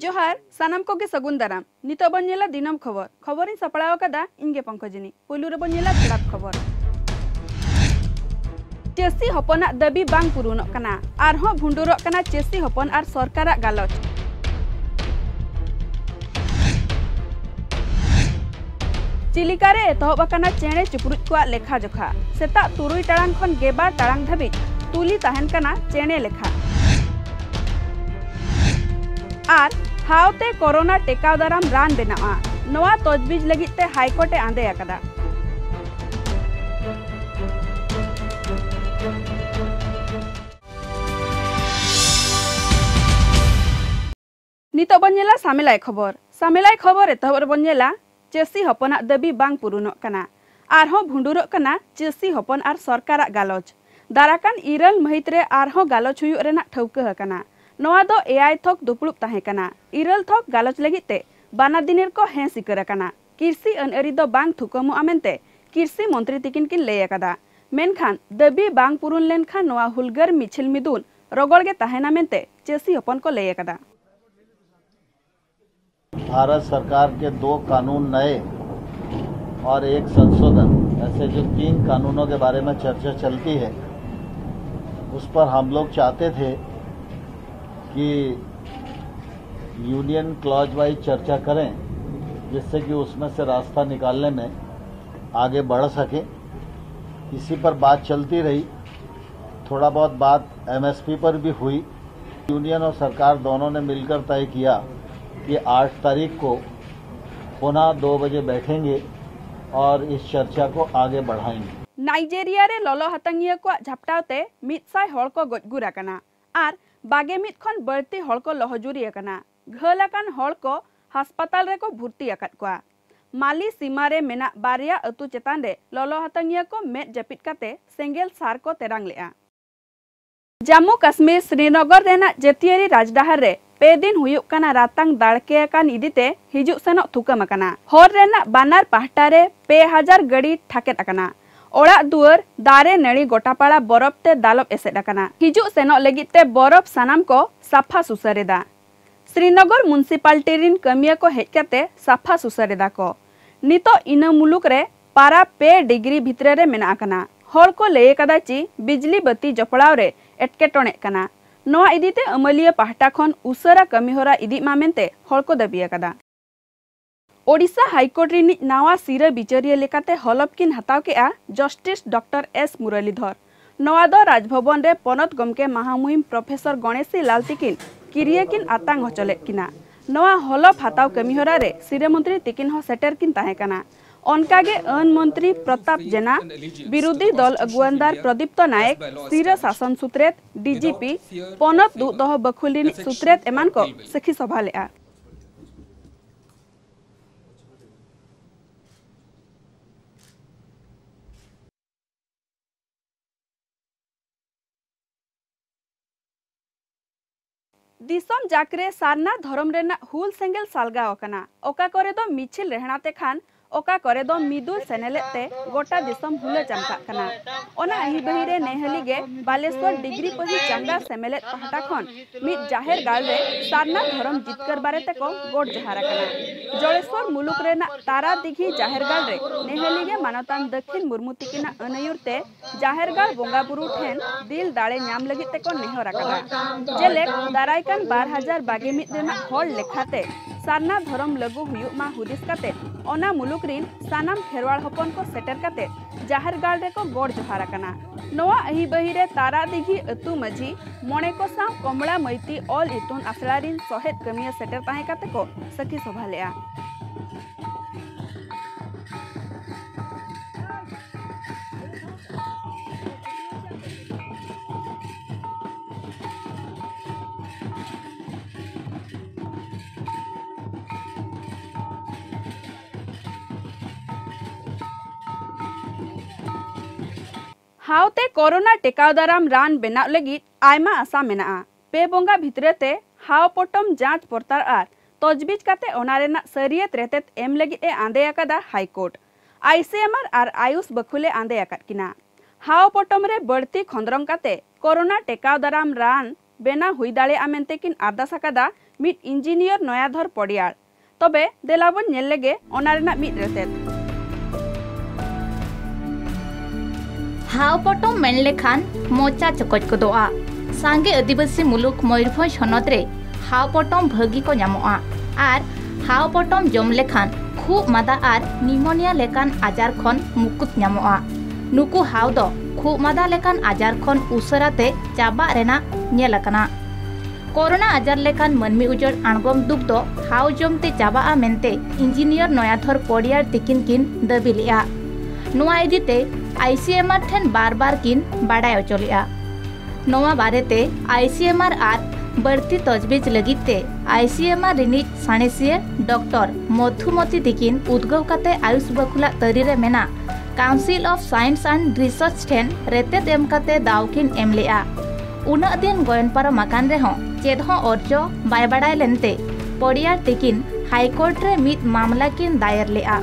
जोहार सानाम को गे सगुन दाराम नितो बन नेला दिनम खबर खबरिन सपड़ाव कदा इंगे पंकजनी पुलु रे बन नेला धड़ाक खबर चेसी हपना दाबी बांग पुरुनक कना आरहों भुंडुरक कना चेसी हपन आर सरकारा गालच चिलिकारे एतहबकाना चेणे चुपरुज को लेखा जोखा सेता 3 टाड़ांग खन 12 टाड़ांग धाबी तुली ताहेन कना चेणे लेखा आर हावते कोरोना टेकाव दाराम रान बेनाआ नवा तजबीज लगिते हाईकोर्टे आंदे आकदा नितो बनेला सामेलाय खबर एतहबर बनेला चेसी हपना दाबी बांग पुरुनक कना आरहों भुंडुरक कना चेसी हपन आर सरकारा गालच दाराकान इरल महित रे आरहों गालच हुयुग रेना ठौका हकना नवा दो एआई थक दुपड़ुब ताहे कना इरल थक गालच लगिते बाना दिनेर को हें सिकर कना कृषि अनअरी दो बांग थुकमु आमेनते कृषि मंत्री तिकिन किन लय अकदा मेनखान दाबी बांग पुरुन लेनखान नवा हुलगर मिछिल मिदुन रगड़ गे ताहेना मेनते चेसी हपन को लय अकदा। भारत सरकार के 2 कानून नए और 1 संशोधन ऐसे जो 3 कानूनों के बारे में चर्चा चलती है उस पर हम लोग चाहते थे कि यूनियन क्लॉज वाइज चर्चा करें जिससे कि उसमें से रास्ता निकालने में आगे बढ़ सके। इसी पर बात चलती रही, थोड़ा बहुत बात एमएसपी पर भी हुई। यूनियन और सरकार दोनों ने मिलकर तय किया कि 8 तारीख को पुनः 2 बजे बैठेंगे और इस चर्चा को आगे बढ़ाएंगे। नाइजेरिया रे ललो हतंगिया को झपटावते 100 हड़ को गजगुरा कना आर 22 खन बढ़ती हड़ को लहजुरी कना घलाकान हड़ को हास्पताल रे को भर्ती अकद कोआ माली सीमा रे मेना बारिया अतु चेतान रे ललो हतंगिया को मेद जपित काते सेंगेल सार को तेरांग लेआ। जम्मू कश्मीर श्रीनगर रेना जतियारी राजडाहर रे 2 दिन हुयुक कना रातांग दाड़के कान इदीते हिजुक सेनोक थुकम कना हर रेना बानार पाहटा रे 2000 गड़ी ठाकेत अकना ओड़ा दुआर दारे नड़ी गोटापाड़ा बरफ ते दालब एसेद अकना हिजुक सेनोक लगिते बरफ सानाम को साफा सुसरेदा श्रीनगर म्युनिसिपालिटी रिन कमिया को हेज काते साफा सुसरेदा को नितो इना मुलुक रे पारा 2 डिग्री भितरे रे मेना अकना हर को लय कदा ची बिजली बत्ती जपड़ाव रे एटकेटोणे कना नवा इदीते अमलिया पाहटा खन उसरा कमिहोरा इदी मामेनते हर को दाबी अकदा। ओडिशा हाईकोर्ट रिनि नावा सिरा बिचारिया लेकाते हलफकिन हताव केआ जस्टिस डॉक्टर एस मुरलीधर नवा दो राजभवन रे पनत गमके महामुहिम प्रोफेसर गणेशी लाल तिकिन किरियाकिन आतांग हचले किना नवा हलफ हताव कमिहोरा रे सिरा मंत्री तिकिन हो सेटर किन ताहे कना अनकागे अन मंत्री प्रताप जेना विरोधी दल अगुवानदार प्रदीप्त नायक सिरा शासन सुत्रेत डीजीपी पनत दुदह बखुलिन सुत्रेत एमान को सखी सभा लेआ। दिसम जाकरे सारना धरम रेना हुल सेंगेल सालगाव कना ओका करे दो मिछिल रहनाते खान ओका करे दो मिदुल सेनेलेते गोटा दिसम हुल चमका कना ओना अही बहिरे नेहलीगे बालेश्वर डिग्री पही चांगा सेमेलेत पहटा खन मिद जाहेर गाल रे सारना धरम जितकर बारेते को गोट जहारा कना जलेश्वर मुलुक रेना तारा दिघी जाहेर गाल रे नेहलीगे मानतान दक्षिण मुर्मुति किना अनयुरते जाहेर गाल बोंगा बुरु ठेन दिल दाड़े नाम लगिते को नेहर अकदा जेलेक दारायकान 2021 रेना हड़ लेखाते सारना धरम लगु हुयुक मा हुदिस काते ओना मुलुक रिन सानाम खेरवाड़ हपन को सेटर काते जाहेर गाल रे को गोड़ जोहारा कना नवा अही बहिरे तारा दिघी अतु मझी मोणे को सा कमला मैती ऑल इतुन आसड़ा रिन सहेद कमिया सेटर ताहे काते को सखी सभा लेआ। हावते कोरोना टेकाव दाराम रान बेनाव लगित आयमा आशा मेना पे बोंगा भितरेते हाव पोटम जांच पड़ताल आर तजबीज काते ओना रेना सरियत रेतेत एम लगित ए आंदे अकदा हाईकोर्ट आईसीएमआर आर आयुष बखुले आंदे अकद किना हाव पोटम रे बढ़ती खंद्रंग काते कोरोना टेकाव दाराम रान बेना हुई दाड़े मेनते किन आरदास अकदा मिट इंजीनियर नयाधर पड़ियाल तबे देलाबन नेल लेगे ओना रेना मिट रेतेत हावपटम मेन लेखान मोचा चकच कोदोआ सांगे आदिवासी मुलुक मयूरभंज हनत रे हावपटम भागी को नामोआ आर हावपटम जम लेखान खूब मादा आर निमोनिया लेकान आजार खन मुकुत नामोआ नुकु हाव दो खूब मादा लेकान आजार खन उसराते चाबा रेना नेल अकना कोरोना आजार लेकान मनमी उजड़ आणगोम दुख दो हाव जमते चाबा मेनते इंजीनियर नयाधर पड़ियार तिकिन किन दाबी लेआ नोआ इदीते आईसीएमआर ठेन बार बार किन बाडाय अचलिया नोआ बारेते आईसीएमआर आर बढ़ती तजबीज लगिते आईसीएमआर रिनिज साणेसिया डॉक्टर मधुमती तिकिन उद्गव काते आयुष बखुला तरीरे मेना council of science and research ठेन रेतेत एम काते दावकिन एमलेआ उना दिन गोयनपारा मकान रे हों चेद हों अर्जो बाय बाडाय लेनते पड़ियार तिकिन हाईकोर्ट रे मित मामला किन दायर लेआ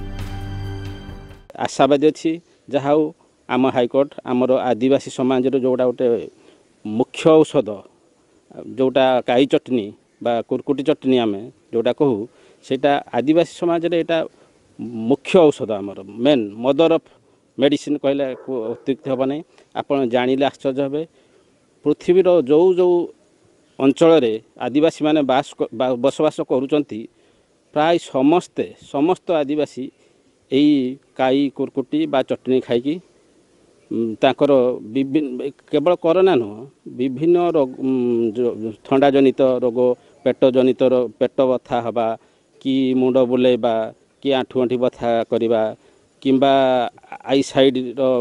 आशावादी अच्छी जहाँ आम हाईकोर्ट आमर आदिवासी समाज जोटा गोटे मुख्य औषध जोटा काई चटनी बा कुरकुटी चटनी आम जोटा कहू सेटा आदिवासी समाज रे एटा मुख्य औषध आमर मेन मदर ऑफ मेडिसिन कहले अत्युक्त हेब नहीं आपन जानिले आश्चर्य हे पृथ्वीर जो जो अंचल आदिवासी माने बसवास करुचंती प्राय समस्त आदिवासी यही काई कुरकुटी बा चटनी खाई ताकर केवल कोरोना नुह विभिन्न रोग ठंडा जनित रोग पेट जनित पेट बथा हवा कि मुंड बुलेबा कि आंठु आंठी बथा करवा किंबा आई साइड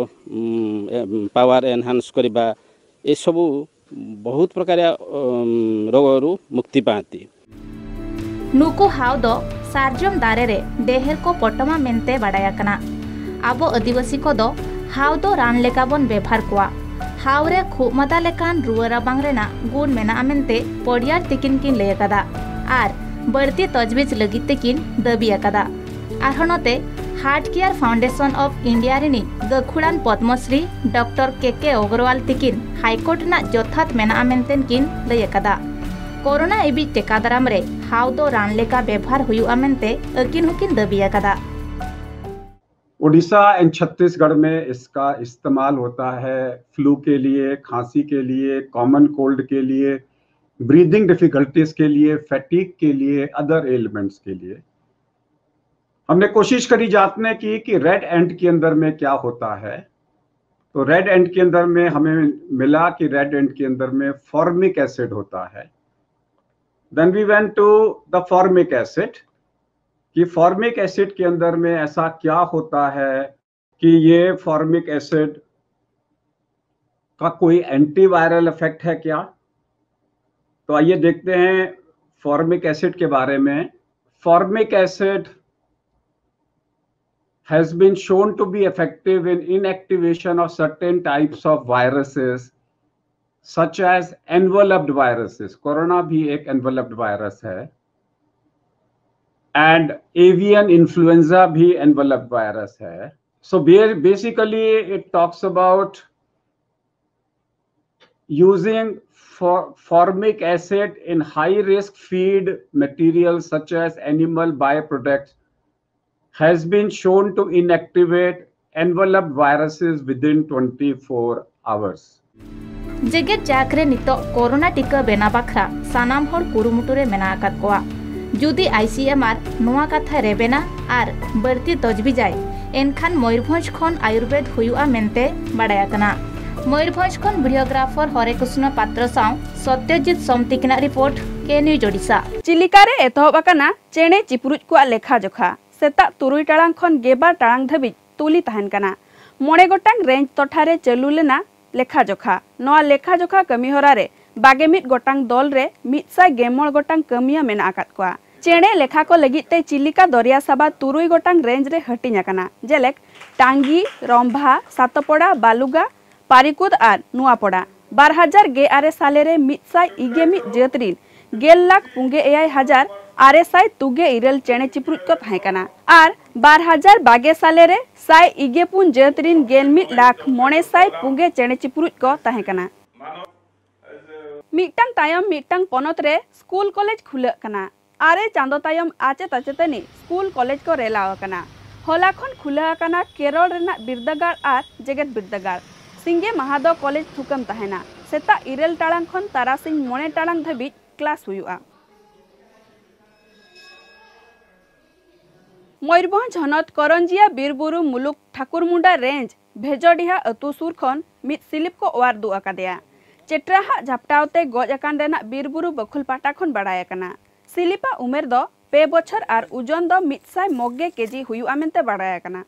पावर एनहांस करवा ये सबू बहुत प्रकार रोग मुक्ति पाती नुकु हाव दो सार्जम दारे रे देहर को पटमा मेनते बाडायाकना आबो आदिवासी को दो हाव दो रान लेका बन व्यवहार कोआ हाव रे खूब मादा लेकान रुवारा बांग रेना गुण मेना मेनते पड़ियार तिकिन किन लेयकादा आर बढ़ती तजबीज लगित तिकिन दाबियाकादा आर हनते heart care foundation of India रिनी गखुड़ान Padmashri doctor K Agarwal तिकिन high court ना जथात मेना मेनतेन किन लेयकादा कोरोना एबी टेकादाराम रे हाव दो रान लेका व्यवहार हुयुआ मेनते अकिन हुकिन दाबियाकादा उड़ीसा एंड छत्तीसगढ़ में इसका इस्तेमाल होता है फ्लू के लिए, खांसी के लिए, कॉमन कोल्ड के लिए, ब्रीदिंग डिफिकल्टीज के लिए, फैटिग के लिए, अदर एलिमेंट्स के लिए। हमने कोशिश करी जानने की कि रेड एंट के अंदर में क्या होता है। तो रेड एंट के अंदर में हमें मिला कि रेड एंट के अंदर में फॉर्मिक एसिड होता है। Then we went to the formic acid कि फॉर्मिक एसिड के अंदर में ऐसा क्या होता है कि ये फॉर्मिक एसिड का कोई एंटीवायरल इफेक्ट है क्या। तो आइए देखते हैं फॉर्मिक एसिड के बारे में। Formic acid has been shown to be effective in inactivation of certain types of viruses such as enveloped viruses. Corona भी एक enveloped virus है and avian influenza भी enveloped virus है. So basically it talks about using formic acid in high risk feed materials such as animal byproducts has been shown to inactivate enveloped viruses within 24 hours. जेगेट जाकरे नितो corona टीका बेना बाखरा सानाम हर कुरुमुटुरे मेना आकात कोआ जुदी ICMR नोआ कथा रेबेना are बर्ती तजबिजाय एनखान Mayurbhanj खन आयुर्वेद हुयुआ मेनते बाडायाकना। मयूरभंज खन videographer Harekrishna Patra साउ सत्यजित समतिकना रिपोर्ट के न्यूज ओडिशा। चिलिका रे एतहब आकना चेणे चिपरुज को लेखा जोखा सेता 3 टाड़ांग खन 12 टाड़ांग धाबिज तुली तहन कना। 9 गोटांग रेंज तोठारे चालू लेना लेखा जोखा। नोआ लेखा जोखा कमी होरा रे 22 गोटांग दल रे 190 गोटांग कमिया मेना आकात कोआ। चेणे लेखा को लगिते चिलिका दरिया साबा 3 गोटांग रेंज रे हटिन आकना जेलेक टांगी, रंभा, सातपड़ा, बालुगा, पारिकुद आर नुआपड़ा। 2018 साले रे 121 जातरिन 1,59,000 RSI तुगे इरल चेणे चिपरुज को तहकना आर 2022 साले रे 124 जातरिन 1,00,09,000 चेणे चिपरुज को तहकना। मिटटांग तायम मिटटांग पोनोत रे स्कूल कॉलेज खुलक कना। आरे चांदो तायम आचेत आचेतनी स्कूल कॉलेज को रेलाव कना। होला खन खुला कना केरल रेना बिरदागार आर जेगेत बिरदागार। सिंगे महादो कॉलेज थुकम तहेना। सेता इरेल टाड़ांग खन तारासिंग मोने टाड़ांग धाबी क्लास हुयुआ। मयूरभंज हनत करंजिया बीरबुरु मुलुक ठाकुरमुंडा रेंज भेजोडिहा अतु सुर खन मित सिलिप को ओवार दु आकादेया। चेट्राहा झपटावते गज अकान रेना बीरबुरु बखुल पाटा खन बाड़ाय कना। सिलिपा उमेर दो 2 बछर आर उजन दो 190 केजी हुयुआ मेनते बाड़ाय कना।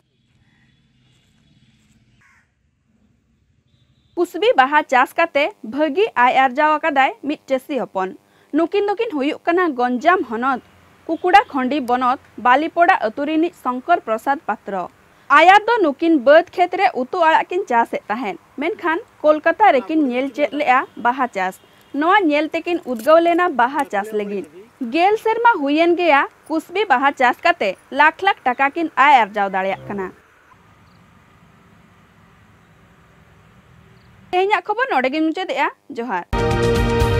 कुसबी बाहा चास काते भगी आय आरजाव आकादाय मित चेसी हपन। नुकिन दुकिन हुयुक कना गंजाम हनत कुकुड़ा खंडी बनत बालीपोड़ा अतुरिनी शंकर प्रसाद पात्र। आयार दो नुकिन बद खेत रे उतु आड़ाग किन चासे तहेन। मेनखान कोलकाता रेकिन नेल चेद लेआ बाहा चास। नोआ नेल तेकिन उद्गव लेना बाहा चास लगिन। गेल सेरमा हुयेन गया कुसबी बाहा चास काते लाख लाख टाका किन आय आरजाव दाड़ेयाग कना। तेहेᱧाग खबर नोडे गिन मुचादेआ। जोहार।